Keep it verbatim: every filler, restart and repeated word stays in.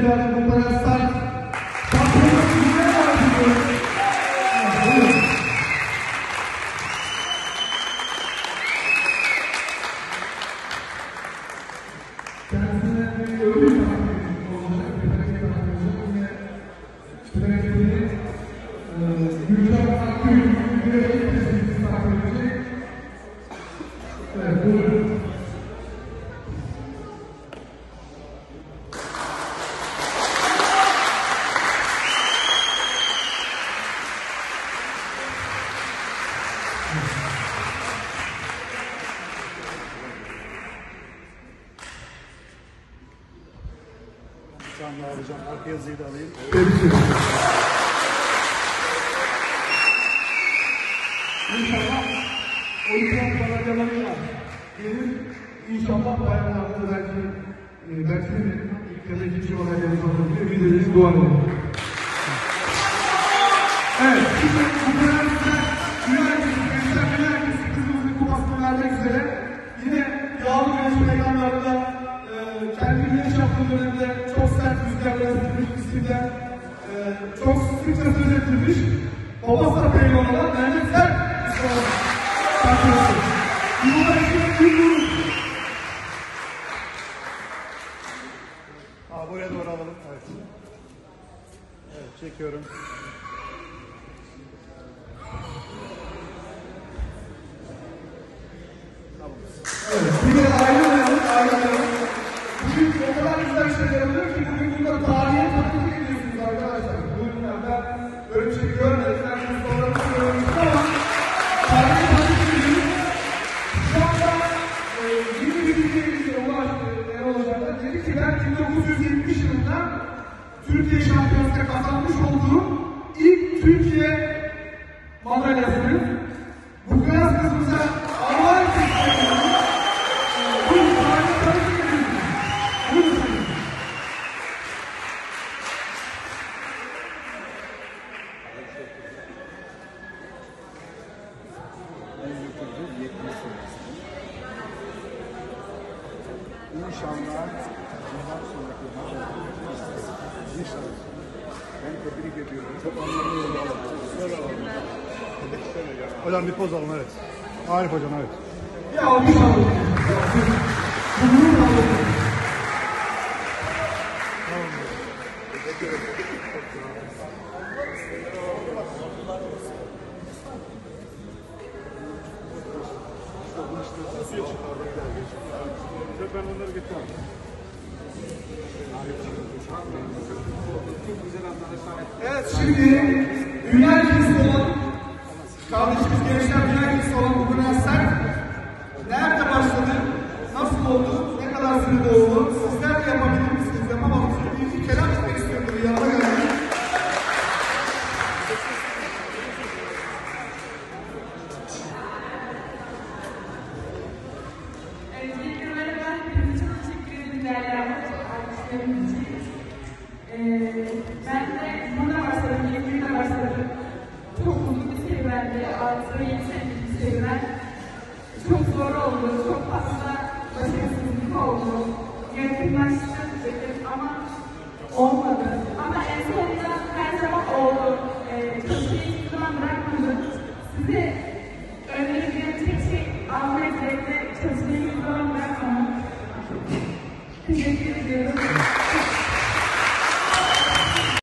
ileride bu kadar sert şampiyonluk güzel var diyorum. Kendisine bir ödül takip olacak, bir hareket takip olacak. Yine sürekli Gülcan Akgül bir hareket takip edecek. Evet, buyurun. Canlı alacağım. Arka yazıyı da alayım. İnşallah olimpiyat madalyalarıyla gelir. İnşallah bayanlarda belki belki de ilk ya da ikinci madalyamız olur diye bildiğiniz dua edin. Evet, şimdi bu dönemde Üniversitesi, Gençler Üniversitesi kızımızın kupasını vermek üzere yine yağlı güneş meydanlarında kendi güneş yaptığı dönemde çok sert rüzgarlar estirmiş, isimden e, çok sıkça söz ettirmiş Babasa pehlivan olan Mehmet Sert şampiyonu. Yıllar için bir durum. Aa, buraya doğru alalım. Evet. Evet, çekiyorum. Tamam. Evet, bir de ayrılmayalım, ayrılmayalım. Bugün o kadar güzel şeyler oluyor ki bugün burada tarihe takip ediyorsunuz arkadaşlar. Bugün ben böyle bir şey görmedim. Herkes sonra bir şey görmüştüm ama tarihe takip ediyoruz. Şu anda e, yeni bir bilgiye ulaştı Erol Hoca'da. Dedi ki ben bin dokuz yüz yetmiş yılında Türkiye şampiyonasında kazanmış olduğum ilk Türkiye madalyasını bu kıyas kızımıza Allah'a teşekkür ediyorum. Buyurun, tarihe takip ediyorsunuz. Buyurun. İnşallah bundan sonraki İnşallah. Ben tebrik ediyorum. Çok anlamlı yolda alalım. Hocam bir poz alın, evet. Arif hocam, evet. Ya bir şey alalım. Bunu da alalım. Tamam. Teşekkür ederim. Ben onları getiriyorum. Evet, şimdi dünya ikincisi olan kardeşimiz gençler dünya ikincisi olan bu Bülent Sert nerede başladı, nasıl oldu, ne kadar sürede oldu, sizler de yapabilir misiniz, yapamaz mısınız? Bir iki kelam etmek istiyorum bir yanına geldim. Ben de buna başladım, yirmi başladım. Çok uzun bir serüvendi, altı yedi senelik bir serüven. Çok zor oldu, çok fazla başarısızlık oldu. Yakınlaştım dedim ama olmadı.